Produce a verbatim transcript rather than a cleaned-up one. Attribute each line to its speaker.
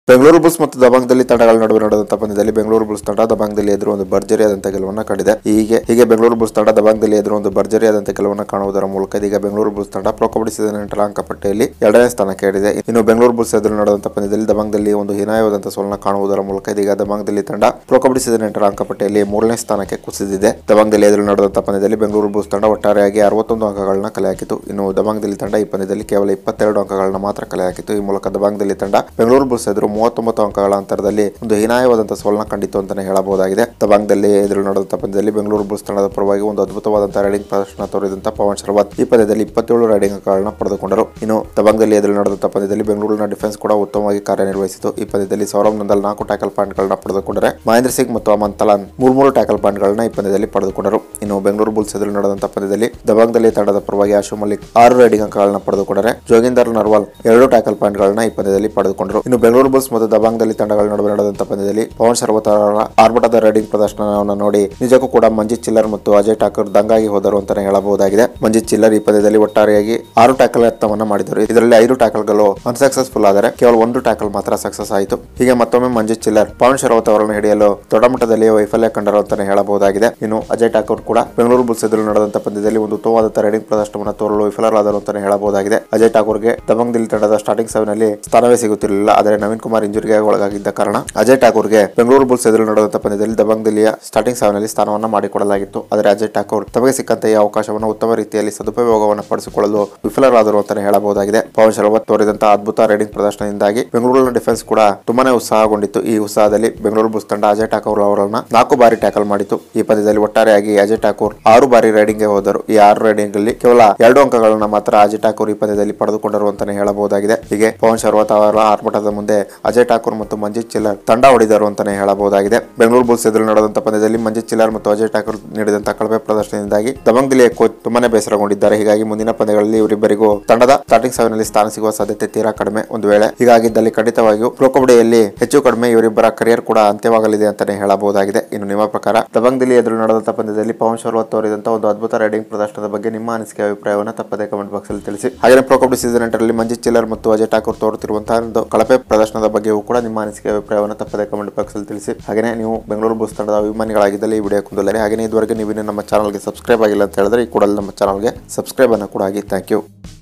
Speaker 1: Bengaluru Bulls ಮತ್ತು ದಬಾಂಗ್ದಲ್ಲಿ ತಂಡಗಳ ನಡುವೆ ನಡೆದಂತಹ ಪಂದ್ಯದಲ್ಲಿ ಬೆಂಗಳೂರು ಬುಲ್ಸ್ ತಂಡ ದಬಾಂಗ್ದಲ್ಲಿ ಎದುರು ಒಂದು ಭರ್ಜರಿಯಾದಂತಹ ಗೆಲುವನ್ನು ಕಂಡಿದೆ. ಹೀಗೆ ಹೀಗೆ ಬೆಂಗಳೂರು ಬುಲ್ಸ್ ತಂಡ ದಬಾಂಗ್ದಲ್ಲಿ ಎದುರು ಒಂದು ಭರ್ಜರಿಯಾದಂತಹ ಗೆಲುವನ್ನು ಕಾಣುವುದರ ಮೂಲಕ ಇದೀಗ ಬೆಂಗಳೂರು ಬುಲ್ಸ್ ತಂಡ ಪ್ರೊ ಕಬಡ್ಡಿ ಸೀಸನ್ ಎಂಟರ ಅಂಕಪಟ್ಟಿಯಲ್ಲಿ ಎರಡನೇ ಸ್ಥಾನಕ್ಕೆ ಏರಿದೆ. ಇನ್ನು ಬೆಂಗಳೂರು ಬುಲ್ಸ್ ಎದುರು ನಡೆದಂತಹ ಪಂದ್ಯದಲ್ಲಿ ದಬಾಂಗ್ದಲ್ಲಿ ಒಂದು ಹೀನಾಯವಾದಂತಹ ಸೋಲನ್ನು ಕಾಣುವುದರ ಮೂಲಕ ಇದೀಗ ದಬಾಂಗ್ದಲ್ಲಿ ತಂಡ ಪ್ರೊ ಕಬಡ್ಡಿ ಸೀಸನ್ ಎಂಟರ ಅಂಕಪಟ್ಟಿಯಲ್ಲಿ ಮೂರನೇ ಸ್ಥಾನಕ್ಕೆ ಕುಸಿದಿದೆ. ದಬಾಂಗ್ದಲ್ಲಿ ಎದುರು ನಡೆದಂತಹ ಪಂದ್ಯದಲ್ಲಿ ಬೆಂಗಳೂರು ಬುಲ್ಸ್ ತಂಡ ಒಟ್ಟಾರೆಯಾಗಿ ಅರವತ್ತೊಂದು ಅಂಕಗಳನ್ನ ಕಲೆ ಹಾಕಿತು. ಇನ್ನು ದಬಾಂಗ್ದಲ್ಲಿ ತಂಡ ಈ ಪಂದ್ಯದಲ್ಲಿ ಕೇವಲ ಇಪ್ಪತ್ತೆರಡು ಅಂಕಗಳನ್ನ ಮಾತ್ರ ಕಲೆ ಹಾಕಿತು. ಈ ಮೂಲಕ ದಬಾಂಗ್ದಲ್ಲಿ ತಂಡ ಬೆಂಗಳೂರು ಬುಲ್ಸ್ ಎದುರು ಮೂವತ್ತೊಂಬತ್ತು ಅಂಕಗಳ ಅಂತರದಲ್ಲಿ ಒಂದು ಹೀನಾಯವಾದಂತಹ ಸೋಲನ್ನ ಕಂಡಿತು ಅಂತಾನೆ ಹೇಳಬಹುದಾಗಿದೆ. ದಬಾಂಗ್ದಲ್ಲಿ ಎದುರು ನಡೆದಂತಹ ಪಂದ್ಯದಲ್ಲಿ ಬೆಂಗಳೂರು ಬುಲ್ಸ್ ತಂಡದ ಪರವಾಗಿ ಒಂದು ಅದ್ಭುತವಾದಂತಹ ರೈಡಿಂಗ್ ಪ್ರದರ್ಶನ ತೋರಿದಂತಹ ಪವನ್ ಶರವತ್ ಈ ಪಂದ್ಯದಲ್ಲಿ ಇಪ್ಪತ್ತೇಳು ರೈಡಿಂಗ್ ಅಂಕಗಳನ್ನ ಪಡೆದುಕೊಂಡರು. ಇನ್ನು ದಬಾಂಗ್ದಲ್ಲಿ ಎದುರು ನಡೆದಂತಹ ಪಂದ್ಯದಲ್ಲಿ ಬೆಂಗಳೂರಿನ ಡಿಫೆನ್ಸ್ ಕೂಡ ಉತ್ತಮವಾಗಿ ಕಾರ್ಯನಿರ್ವಹಿಸಿತು. ಈ ಪಂದ್ಯದಲ್ಲಿ ಸೌರವ್ ನಂದಲ್ ನಾಲ್ಕು ಟ್ಯಾಕಲ್ ಪಾಯಿಂಟ್ ಗಳನ್ನ ಪಡೆದುಕೊಂಡರೆ ಮಹೇಂದ್ರ ಸಿಂಗ್ ಮತ್ತು ಅಮನ್ ತಲಾನ್ ಮೂರ್ ಮೂರು ಟ್ಯಾಕಲ್ ಪಾಯಿಂಟ್ ಗಳನ್ನ ಈ ಪಂದ್ಯದಲ್ಲಿ ಪಡೆದುಕೊಂಡರು. ಇನ್ನು ಬೆಂಗಳೂರು ಬುಲ್ಸ್ ಎದುರು ನಡೆದಂತಹ ಪಂದ್ಯದಲ್ಲಿ ದಬಾಂಗ್ದಲ್ಲಿ ತಂಡದ ಪರವಾಗಿ ಆಶು ಮಲ್ಲಿಕ್ ಆರು ರೈಡಿಂಗ್ ಅಂಕಗಳನ್ನ ಪಡೆದುಕೊಂಡರೆ ಜೋಗಿಂದರ್ ನರ್ವಾಲ್ ಎರಡು ಟ್ಯಾಕಲ್ ಪಾಯಿಂಟ್ ಗಳನ್ನ ಈ ಪಂದ್ಯದಲ್ಲಿ ಪಡೆದುಕೊಂಡರು. ಇನ್ನು ಬೆಂಗಳೂರು ಬುಲ್ಸ್ ಮತ್ತು ದಬಾಂಗ್ದಲ್ಲಿ ತಂಡಗಳ ನಡುವೆ ನಡೆದಂತಹ ಪಂದ್ಯದಲ್ಲಿ ಪವನ್ ಶರವತ್ ಅವರ ಆರ್ಭಟದ ರೈಡಿಂಗ್ ಪ್ರದರ್ಶನವನ್ನು ನೋಡಿ ನಿಜಕ್ಕೂ ಕೂಡ ಮಂಜಿತ್ ಚಿಲ್ಲರ್ ಮತ್ತು ಅಜಯ್ ಠಾಕೂರ್ ದಂಗಾಗಿ ಹೋದರು ಅಂತಾನೆ ಹೇಳಬಹುದಾಗಿದೆ. ಮಂಜಿತ್ ಚಿಲ್ಲರ್ ಈ ಪಂದ್ಯದಲ್ಲಿ ಒಟ್ಟಾರೆಯಾಗಿ ಆರು ಟ್ಯಾಕಲ್ ಯತ್ನವನ್ನ ಮಾಡಿದರು. ಇದರಲ್ಲಿ ಐದು ಟ್ಯಾಕಲ್ ಗಳು ಅನ್ಸಕ್ಸಸ್ಫುಲ್ ಆದರೆ ಕೇವಲ ಒಂದು ಟ್ಯಾಕಲ್ ಮಾತ್ರ ಸಕ್ಸಸ್ ಆಯಿತು. ಹೀಗೆ ಮತ್ತೊಮ್ಮೆ ಮಂಜಿತ್ ಚಿಲ್ಲರ್ ಪವನ್ ಶರವತ್ ಅವರನ್ನು ಹಿಡಿಯಲು ದೊಡ್ಡ ಮಟ್ಟದಲ್ಲಿ ವೈಫಲ್ಯ ಕಂಡರು ಅಂತಾನೆ ಹೇಳಬಹುದಾಗಿದೆ. ಇನ್ನು ಅಜಯ್ ಠಾಕೂರ್ ಕೂಡ ಬೆಂಗಳೂರು ಬುಲ್ಸ್ ಎದುರು ನಡೆದಂತಹ ಪಂದ್ಯದಲ್ಲಿ ಒಂದು ಉತ್ತಮವಾದ ರೈಡಿಂಗ್ ಪ್ರದರ್ಶನವನ್ನು ತೋರಲು ವಿಫಲರಾದರು ಅಂತಾನೆ ಹೇಳಬಹುದಾಗಿದೆ. ಅಜಯ್ ಠಾಕೂರ್ಗೆ ದಬಾಂಗ್ದಲ್ಲಿ ತಂಡದ ಸ್ಟಾರ್ಟಿಂಗ್ ಸಾವಿನಲ್ಲಿ ಸ್ಥಾನವೇ ಸಿಗುತ್ತಿರಲಿಲ್ಲ. ಆದರೆ ನವೀನ್ ಕುಮಾರ್ ಇಂಜುರಿಗೆ ಒಳಗಾಗಿದ್ದ ಕಾರಣ ಅಜಯ್ ಠಾಕೂರ್ಗೆ ಬೆಂಗಳೂರು ಬುಲ್ಸ್ ಎದುರು ನಡೆದಂತಹ ಪಂದ್ಯದಲ್ಲಿ ದಬಾಂಗ್ದಲ್ಲಿಯ ಸ್ಟಾರ್ಟಿಂಗ್ ಸಾವಿನಲ್ಲಿ ಸ್ಥಾನವನ್ನ ಮಾಡಿಕೊಡಲಾಗಿತ್ತು. ಆದರೆ ಅಜಯ್ ಠಾಕೂರ್ ತಮಗೆ ಸಿಕ್ಕಂತ ಈ ಅವಕಾಶವನ್ನು ಉತ್ತಮ ರೀತಿಯಲ್ಲಿ ಸದುಪಯೋಗವನ್ನು ಪಡಿಸಿಕೊಳ್ಳಲು ವಿಫಲರಾದರು ಅಂತಾನೆ ಹೇಳಬಹುದಾಗಿದೆ. ಪವನ್ ಶರವತ್ ತೋರಿದಂತಹ ಅದ್ಭುತ ರೈಡಿಂಗ್ ಪ್ರದರ್ಶನದಿಂದಾಗಿ ಬೆಂಗಳೂರಿನ ಡಿಫೆನ್ಸ್ ಕೂಡ ತುಂಬಾನೇ ಉತ್ಸಾಹಗೊಂಡಿತ್ತು. ಈ ಉತ್ಸಾಹದಲ್ಲಿ ಬೆಂಗಳೂರು ಬುಲ್ಸ್ ತಂಡ ಅಜಯ್ ಠಾಕೂರ್ ಅವರನ್ನ ನಾಲ್ಕು ಬಾರಿ ಟ್ಯಾಕಲ್ ಮಾಡಿತು. ಈ ಪಂದ್ಯದಲ್ಲಿ ಒಟ್ಟಾರೆಯಾಗಿ ಅಜಯ್ ಠಾಕೂರ್ ಆರು ಬಾರಿ ರೈಡಿಂಗ್ ಗೆ ಹೋದರು. ಈ ಆರು ರೈಡಿಂಗ್ ಅಲ್ಲಿ ಕೇವಲ ಎರಡು ಅಂಕಗಳನ್ನ ಮಾತ್ರ ಅಜಯ್ ಠಾಕೂರ್ ಈ ಪಂದ್ಯದಲ್ಲಿ ಪಡೆದುಕೊಂಡರು ಅಂತಾನೆ ಹೇಳಬಹುದಾಗಿದೆ. ಹೀಗೆ ಪವನ್ ಶರವತ್ ಅವರ ಆರ್ಭಟದ ಮುಂದೆ ಅಜಯ್ ಠಾಕೂರ್ ಮತ್ತು ಮಂಜಿತ್ ಚಿಲ್ಲರ್ ತಂಡ ಹೊಡೆದರು ಅಂತಾನೆ ಹೇಳಬಹುದಾಗಿದೆ. ಬೆಂಗಳೂರು ಬುಲ್ಸ್ ಎದುರು ನಡೆದಂತಹ ಪಂದ್ಯದಲ್ಲಿ ಮಂಜಿತ್ ಚಿಲ್ಲರ್ ಮತ್ತು ಅಜಯ್ ಠಾಕೂರ್ ನೀಡಿದಂತಹ ಕಳಪೆ ಪ್ರದರ್ಶನದಿಂದಾಗಿ ದಬಾಂಗ್ದಲ್ಲಿಯ ಕೋಚ್ ತುಂಬಾನೇ ಬೇಸರಗೊಂಡಿದ್ದಾರೆ. ಹೀಗಾಗಿ ಮುಂದಿನ ಪಂದ್ಯಗಳಲ್ಲಿ ಇವರಿಬ್ಬರಿಗೂ ತಂಡದ ಸ್ಟಾರ್ಟಿಂಗ್ ಸಾವಿನಲ್ಲಿ ಸ್ಥಾನ ಸಿಗುವ ಸಾಧ್ಯತೆ ತೀರಾ ಕಡಿಮೆ. ಒಂದು ವೇಳೆ ಹೀಗಾಗಿದ್ದಲ್ಲಿ ಖಂಡಿತವಾಗಿಯೂ ಪ್ರೊ ಕಬಡ್ಡಿಯಲ್ಲಿ ಹೆಚ್ಚು ಕಡಿಮೆ ಇವರಿಬ್ಬರ ಕರಿಯರ್ ಕೂಡ ಅಂತ್ಯವಾಗಲಿದೆ ಅಂತಾನೆ ಹೇಳಬಹುದಾಗಿದೆ. ಇನ್ನು ನಿಮ್ಮ ಪ್ರಕಾರ ದಬಾಂಗ್ದಲ್ಲಿ ಎದುರು ನಡೆದಂತಹ ಪಂದ್ಯದಲ್ಲಿ ಪವನ್ ಶರವತ್ ತೋರಿದಂತಹ ಒಂದು ಅದ್ಭುತ ರೈಡಿಂಗ್ ಪ್ರದರ್ಶನದ ಬಗ್ಗೆ ನಿಮ್ಮ ಅನಿಸಿಕೆ ಅಭಿಪ್ರಾಯವನ್ನು ತಪ್ಪದೆ ಕಮೆಂಟ್ ಬಾಕ್ಸ್ ಅಲ್ಲಿ ತಿಳಿಸಿ. ಹಾಗೆ ಪ್ರೊ ಕಬಡ್ಡಿ ಸೀಸನ್ ಎಂಟರಲ್ಲಿ ಮಂಜಿತ್ ಚಿಲ್ಲರ್ ಮತ್ತು ಅಜಯ್ ಠಾಕೂರ್ ತೋರುತ್ತಿರುವಂತಹ ಒಂದು ಕಳಪೆ ಪ್ರದರ್ಶನದ ಬಗ್ಗೆಯೂ ಕೂಡ ನಿಮ್ಮ ಅನಿಸಿಕೆ ಅಭಿಪ್ರಾಯವನ್ನು ತಪ್ಪದೆ ಕಮೆಂಟ್ ಬಾಕ್ಸ್ ಅಲ್ಲಿ ತಿಳಿಸಿ. ಹಾಗೆ ನೀವು ಬೆಂಗಳೂರು ಬುಲ್ಸ್ ತಂಡದ ಅಭಿಮಾನಿಗಳಾಗಿದ್ದಲ್ಲಿ ಈ ವಿಡಿಯೋ ಕುಂದಲೇ ಹಾಗೆ ಇದುವರೆಗೆ ನೀವು ನಮ್ಮ ಚಾನಲ್ಗೆ ಸಬ್ಸ್ಕ್ರೈಬ್ ಆಗಿಲ್ಲ ಅಂತ ಹೇಳಿದ್ರೆ ಈ ಕೂಡಲೇ ನಮ್ಮ ಚಾನಲ್ಗೆ ಸಬ್ಸ್ಕ್ರೈಬ್ ಅನ್ನು ಕೂಡ ಆಗಿ. Thank you.